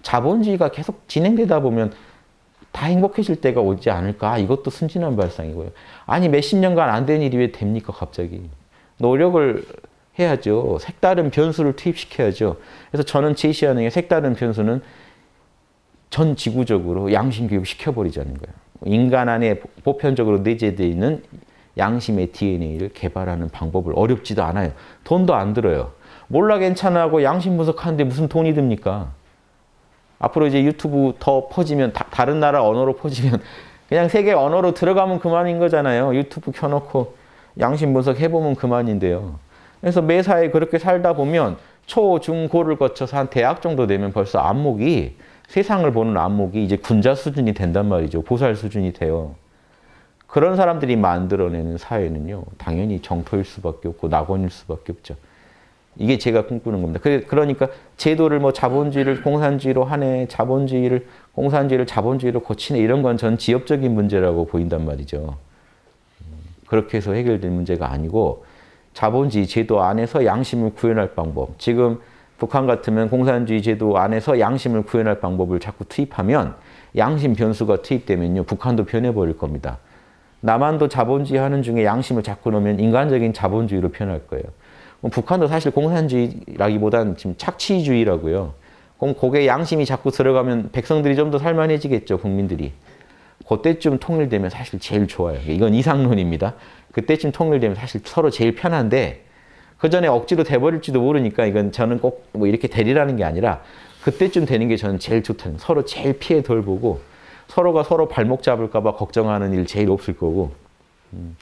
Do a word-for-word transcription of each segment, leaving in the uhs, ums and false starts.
자본주의가 계속 진행되다 보면 다 행복해질 때가 오지 않을까? 이것도 순진한 발상이고요. 아니 몇십 년간 안 된 일이 왜 됩니까 갑자기? 노력을 해야죠. 색다른 변수를 투입시켜야죠. 그래서 저는 제시하는 게 색다른 변수는 전 지구적으로 양심 교육 시켜버리자는 거예요. 인간 안에 보편적으로 내재되어 있는 양심의 디엔에이를 개발하는 방법을 어렵지도 않아요. 돈도 안 들어요. 몰라 괜찮아 하고 양심 분석하는데 무슨 돈이 듭니까? 앞으로 이제 유튜브 더 퍼지면 다, 다른 나라 언어로 퍼지면 그냥 세계 언어로 들어가면 그만인 거잖아요. 유튜브 켜놓고 양심 분석해보면 그만인데요. 그래서 매사에 그렇게 살다 보면 초, 중, 고를 거쳐서 한 대학 정도 되면 벌써 안목이 세상을 보는 안목이 이제 군자 수준이 된단 말이죠. 보살 수준이 돼요. 그런 사람들이 만들어내는 사회는요. 당연히 정토일 수밖에 없고 낙원일 수밖에 없죠. 이게 제가 꿈꾸는 겁니다. 그러니까 제도를 뭐 자본주의를 공산주의로 하네, 자본주의를 공산주의를 자본주의로 고치네 이런 건 전 지엽적인 문제라고 보인단 말이죠. 그렇게 해서 해결될 문제가 아니고 자본주의 제도 안에서 양심을 구현할 방법. 지금 북한 같으면 공산주의 제도 안에서 양심을 구현할 방법을 자꾸 투입하면 양심 변수가 투입되면요. 북한도 변해버릴 겁니다. 남한도 자본주의 하는 중에 양심을 자꾸 넣으면 인간적인 자본주의로 변할 거예요. 북한도 사실 공산주의라기보다는 지금 착취주의라고요. 그럼 거기에 양심이 자꾸 들어가면 백성들이 좀 더 살만해지겠죠, 국민들이. 그때쯤 통일되면 사실 제일 좋아요. 이건 이상론입니다. 그때쯤 통일되면 사실 서로 제일 편한데 그 전에 억지로 돼버릴지도 모르니까 이건 저는 꼭 뭐 이렇게 되리라는 게 아니라 그때쯤 되는 게 저는 제일 좋다는 거예요. 서로 제일 피해 덜 보고 서로가 서로 발목 잡을까 봐 걱정하는 일 제일 없을 거고. 음.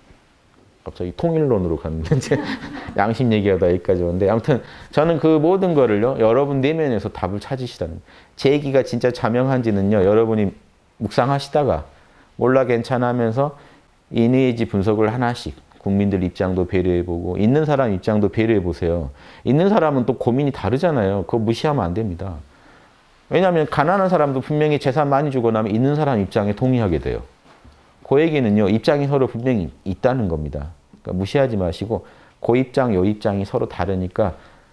갑자기 통일론으로 갔는데 양심 얘기하다 여기까지 왔는데 아무튼 저는 그 모든 거를요 여러분 내면에서 답을 찾으시라는 제 얘기가 진짜 자명한지는요 여러분이 묵상하시다가 몰라 괜찮아 하면서 인의지 분석을 하나씩 국민들 입장도 배려해보고 있는 사람 입장도 배려해보세요. 있는 사람은 또 고민이 다르잖아요. 그거 무시하면 안 됩니다. 왜냐하면 가난한 사람도 분명히 재산 많이 주고 나면 있는 사람 입장에 동의하게 돼요. 그 얘기는요 입장이 서로 분명히 있다는 겁니다. 그러니까 무시하지 마시고 그 입장, 요 입장이 서로 다르니까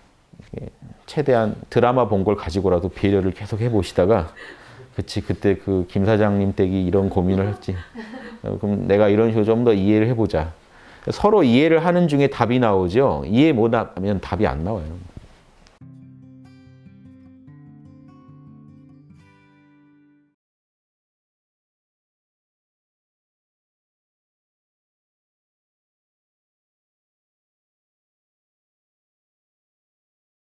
최대한 드라마 본 걸 가지고라도 배려를 계속 해보시다가 그치 그때 그 김 사장님 댁이 이런 고민을 했지. 그럼 내가 이런 식으로 좀 더 이해를 해보자. 서로 이해를 하는 중에 답이 나오죠. 이해 못하면 답이 안 나와요.